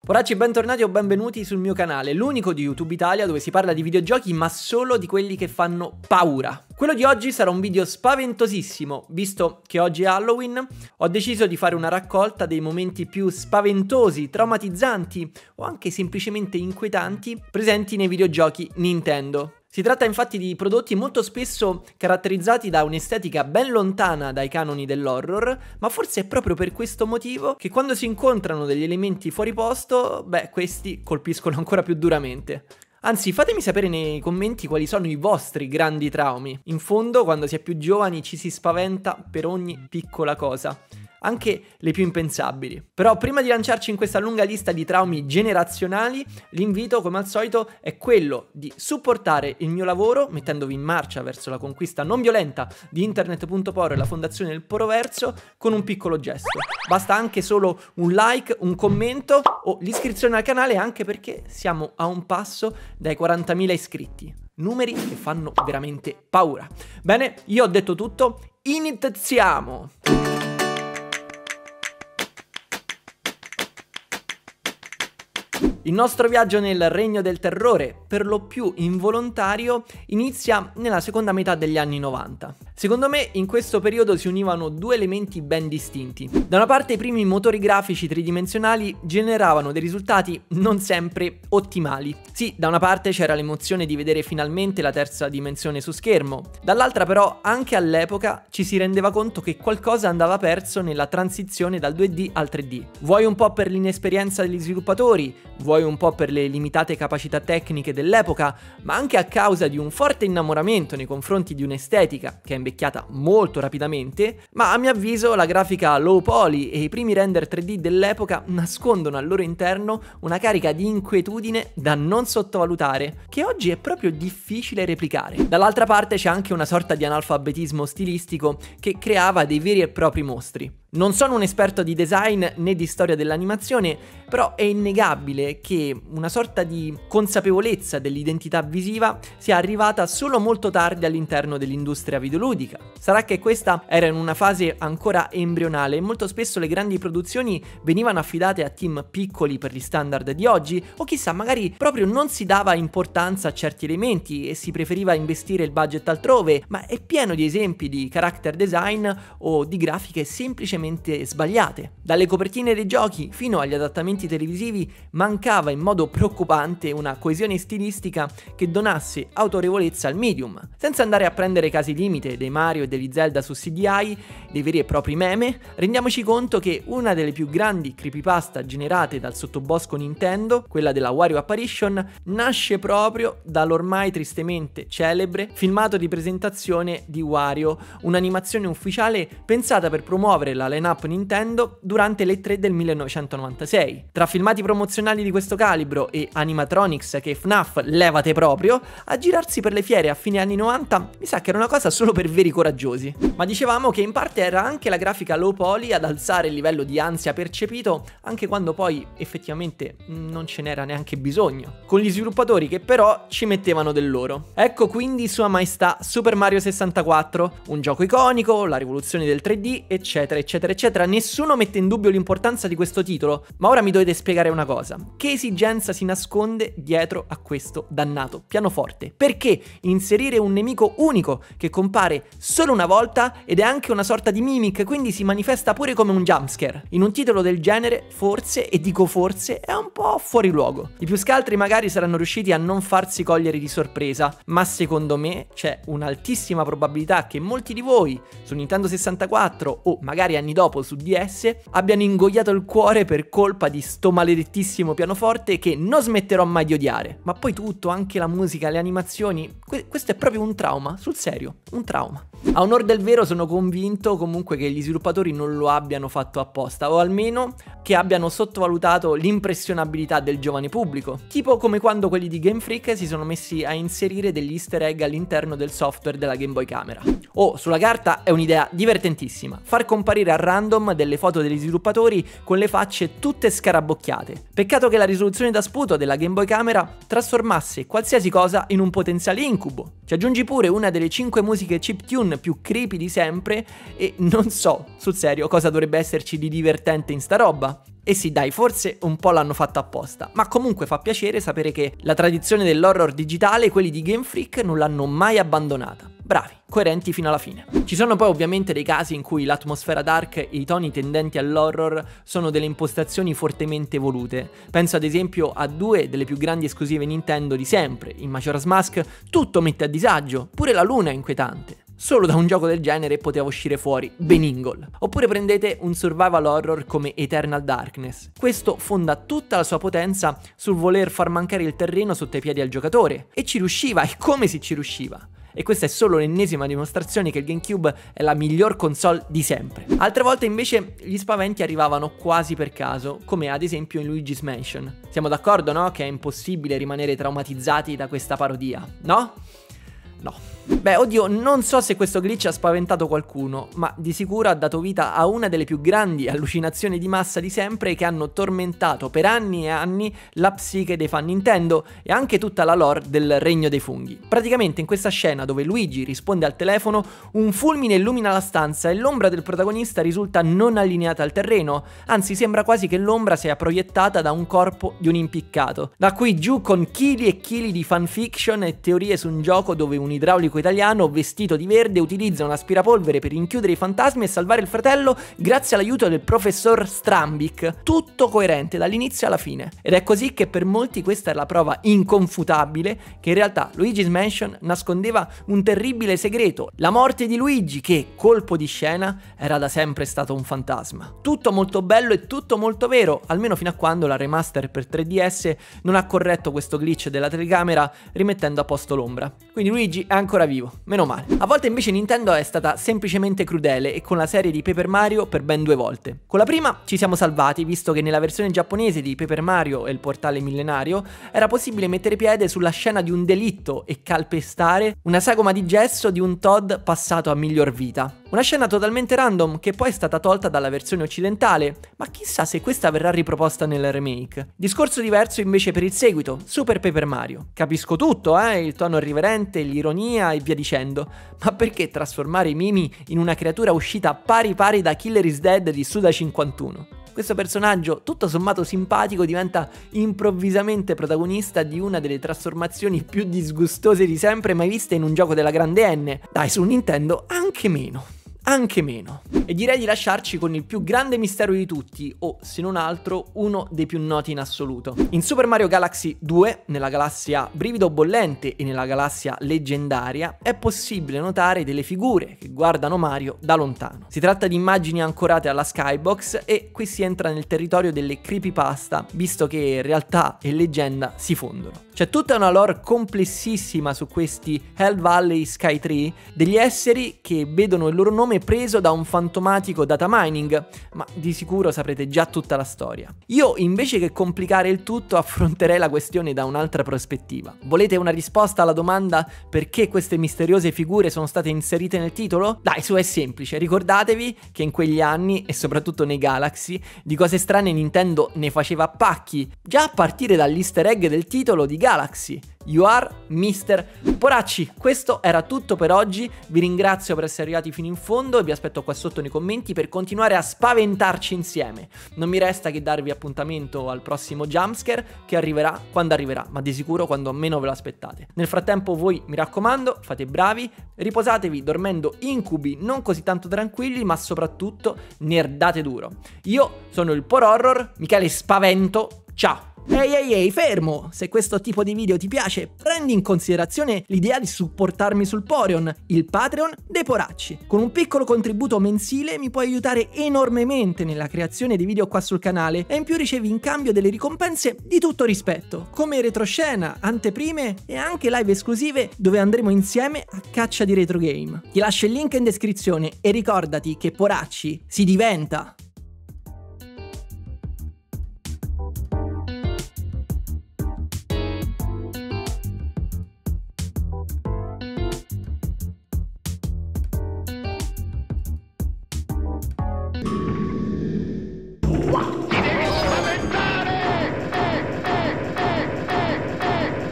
Poracci, bentornati o benvenuti sul mio canale, l'unico di YouTube Italia dove si parla di videogiochi ma solo di quelli che fanno paura. Quello di oggi sarà un video spaventosissimo, visto che oggi è Halloween, ho deciso di fare una raccolta dei momenti più spaventosi, traumatizzanti o anche semplicemente inquietanti presenti nei videogiochi Nintendo. Si tratta infatti di prodotti molto spesso caratterizzati da un'estetica ben lontana dai canoni dell'horror, ma forse è proprio per questo motivo che quando si incontrano degli elementi fuori posto, questi colpiscono ancora più duramente. Anzi, fatemi sapere nei commenti quali sono i vostri grandi traumi. In fondo, quando si è più giovani ci si spaventa per ogni piccola cosa, anche le più impensabili. Però prima di lanciarci in questa lunga lista di traumi generazionali, l'invito come al solito è quello di supportare il mio lavoro mettendovi in marcia verso la conquista non violenta di Internet.Poro e la fondazione del Poroverso con un piccolo gesto. Basta anche solo un like, un commento o l'iscrizione al canale, anche perché siamo a un passo dai 40.000 iscritti. Numeri che fanno veramente paura. Bene, io ho detto tutto, iniziamo! Il nostro viaggio nel regno del terrore, per lo più involontario, inizia nella seconda metà degli anni 90. Secondo me in questo periodo si univano due elementi ben distinti. Da una parte i primi motori grafici tridimensionali generavano dei risultati non sempre ottimali. Sì, da una parte c'era l'emozione di vedere finalmente la terza dimensione su schermo, dall'altra però anche all'epoca ci si rendeva conto che qualcosa andava perso nella transizione dal 2D al 3D. Vuoi un po' per l'inesperienza degli sviluppatori, vuoi un po' per le limitate capacità tecniche dell'epoca, ma anche a causa di un forte innamoramento nei confronti di un'estetica che è invecchiata molto rapidamente, ma a mio avviso la grafica low poly e i primi render 3D dell'epoca nascondono al loro interno una carica di inquietudine da non sottovalutare, che oggi è proprio difficile replicare. Dall'altra parte c'è anche una sorta di analfabetismo stilistico che creava dei veri e propri mostri. Non sono un esperto di design né di storia dell'animazione, però è innegabile che una sorta di consapevolezza dell'identità visiva sia arrivata solo molto tardi all'interno dell'industria videoludica. Sarà che questa era in una fase ancora embrionale e molto spesso le grandi produzioni venivano affidate a team piccoli per gli standard di oggi, o chissà, magari proprio non si dava importanza a certi elementi e si preferiva investire il budget altrove, ma è pieno di esempi di character design o di grafiche semplicemente sbagliate. Dalle copertine dei giochi fino agli adattamenti televisivi mancava in modo preoccupante una coesione stilistica che donasse autorevolezza al medium. Senza andare a prendere casi limite dei Mario e degli Zelda su CDI, dei veri e propri meme, rendiamoci conto che una delle più grandi creepypasta generate dal sottobosco Nintendo, quella della Wario Apparition, nasce proprio dall'ormai tristemente celebre filmato di presentazione di Wario, un'animazione ufficiale pensata per promuovere la line-up Nintendo durante le E3 del 1996. Tra filmati promozionali di questo calibro e animatronics che FNAF levate proprio, a girarsi per le fiere a fine anni 90 mi sa che era una cosa solo per veri coraggiosi. Ma dicevamo che in parte era anche la grafica low poly ad alzare il livello di ansia percepito, anche quando poi effettivamente non ce n'era neanche bisogno, con gli sviluppatori che però ci mettevano del loro. Ecco quindi Sua Maestà Super Mario 64, un gioco iconico, la rivoluzione del 3D, eccetera eccetera eccetera. Nessuno mette in dubbio l'importanza di questo titolo, ma ora mi dovete spiegare una cosa: che esigenza si nasconde dietro a questo dannato pianoforte? Perché inserire un nemico unico che compare solo una volta ed è anche una sorta di mimic, quindi si manifesta pure come un jumpscare? In un titolo del genere forse, e dico forse, è un po' fuori luogo. I più scaltri magari saranno riusciti a non farsi cogliere di sorpresa, ma secondo me c'è un'altissima probabilità che molti di voi su Nintendo 64 o magari anni dopo su DS abbiano ingoiato il cuore per colpa di sto maledettissimo pianoforte che non smetterò mai di odiare. Ma poi tutto, anche la musica, le animazioni, questo è proprio un trauma, sul serio, un trauma. A onor del vero sono convinto comunque che gli sviluppatori non lo abbiano fatto apposta, o almeno che abbiano sottovalutato l'impressionabilità del giovane pubblico, tipo come quando quelli di Game Freak si sono messi a inserire degli easter egg all'interno del software della Game Boy Camera. Sulla carta è un'idea divertentissima, far comparire a random delle foto degli sviluppatori con le facce tutte scarabocchiate. Peccato che la risoluzione da sputo della Game Boy Camera trasformasse qualsiasi cosa in un potenziale incubo. Ci aggiungi pure una delle 5 musiche chiptune più creepy di sempre e non so, sul serio, cosa dovrebbe esserci di divertente in sta roba. E sì dai, forse un po' l'hanno fatto apposta, ma comunque fa piacere sapere che la tradizione dell'horror digitale quelli di Game Freak non l'hanno mai abbandonata. Bravi, coerenti fino alla fine. Ci sono poi ovviamente dei casi in cui l'atmosfera dark e i toni tendenti all'horror sono delle impostazioni fortemente volute. Penso ad esempio a due delle più grandi esclusive Nintendo di sempre. In Majora's Mask tutto mette a disagio, pure la luna è inquietante. Solo da un gioco del genere poteva uscire fuori Beningol. Oppure prendete un survival horror come Eternal Darkness. Questo fonda tutta la sua potenza sul voler far mancare il terreno sotto i piedi al giocatore. E ci riusciva, e come si ci riusciva? E questa è solo l'ennesima dimostrazione che il GameCube è la miglior console di sempre. Altre volte invece gli spaventi arrivavano quasi per caso, come ad esempio in Luigi's Mansion. Siamo d'accordo, no? Che è impossibile rimanere traumatizzati da questa parodia, no? No. Beh, oddio, non so se questo glitch ha spaventato qualcuno, ma di sicuro ha dato vita a una delle più grandi allucinazioni di massa di sempre che hanno tormentato per anni e anni la psiche dei fan Nintendo e anche tutta la lore del Regno dei Funghi. Praticamente in questa scena dove Luigi risponde al telefono, un fulmine illumina la stanza e l'ombra del protagonista risulta non allineata al terreno, anzi sembra quasi che l'ombra sia proiettata da un corpo di un impiccato. Da qui giù con chili e chili di fanfiction e teorie su un gioco dove un idraulico italiano vestito di verde utilizza un aspirapolvere per rinchiudere i fantasmi e salvare il fratello grazie all'aiuto del professor Strambic. Tutto coerente dall'inizio alla fine. Ed è così che per molti questa è la prova inconfutabile che in realtà Luigi's Mansion nascondeva un terribile segreto, la morte di Luigi che, colpo di scena, era da sempre stato un fantasma. Tutto molto bello e tutto molto vero, almeno fino a quando la remaster per 3DS non ha corretto questo glitch della telecamera rimettendo a posto l'ombra. Quindi Luigi è ancora vivo, meno male. A volte invece Nintendo è stata semplicemente crudele e con la serie di Paper Mario per ben 2 volte. Con la prima ci siamo salvati visto che nella versione giapponese di Paper Mario e il portale millenario era possibile mettere piede sulla scena di un delitto e calpestare una sagoma di gesso di un Todd passato a miglior vita. Una scena totalmente random che poi è stata tolta dalla versione occidentale, ma chissà se questa verrà riproposta nel remake. Discorso diverso invece per il seguito, Super Paper Mario. Capisco tutto, il tono irriverente, l'ironia e via dicendo, ma perché trasformare Mimi in una creatura uscita pari pari da Killer is Dead di Suda 51? Questo personaggio, tutto sommato simpatico, diventa improvvisamente protagonista di una delle trasformazioni più disgustose di sempre mai viste in un gioco della grande N. Dai, su Nintendo anche meno. Anche meno. E direi di lasciarci con il più grande mistero di tutti, o se non altro uno dei più noti in assoluto. In Super Mario Galaxy 2, nella galassia Brivido Bollente e nella galassia Leggendaria, è possibile notare delle figure che guardano Mario da lontano. Si tratta di immagini ancorate alla skybox e qui si entra nel territorio delle creepypasta, visto che realtà e leggenda si fondono. C'è tutta una lore complessissima su questi Hell Valley Sky Tree, degli esseri che vedono il loro nome preso da un fantomatico data mining, ma di sicuro saprete già tutta la storia. Io invece che complicare il tutto affronterei la questione da un'altra prospettiva. Volete una risposta alla domanda perché queste misteriose figure sono state inserite nel titolo? Dai, su, è semplice, ricordatevi che in quegli anni e soprattutto nei Galaxy di cose strane Nintendo ne faceva a pacchi, già a partire dall'easter egg del titolo di Galaxy. You are Mr. Poracci. Questo era tutto per oggi, vi ringrazio per essere arrivati fino in fondo e vi aspetto qua sotto nei commenti per continuare a spaventarci insieme. Non mi resta che darvi appuntamento al prossimo jumpscare che arriverà quando arriverà, ma di sicuro quando meno ve lo aspettate. Nel frattempo voi, mi raccomando, fate bravi, riposatevi dormendo incubi non così tanto tranquilli, ma soprattutto nerdate duro. Io sono il Por Horror, Michele Spavento, ciao! Ehi, fermo! Se questo tipo di video ti piace, prendi in considerazione l'idea di supportarmi sul Poreon, il Patreon dei Poracci. Con un piccolo contributo mensile mi puoi aiutare enormemente nella creazione dei video qua sul canale e in più ricevi in cambio delle ricompense di tutto rispetto, come retroscena, anteprime e anche live esclusive dove andremo insieme a caccia di retro game. Ti lascio il link in descrizione e ricordati che Poracci si diventa!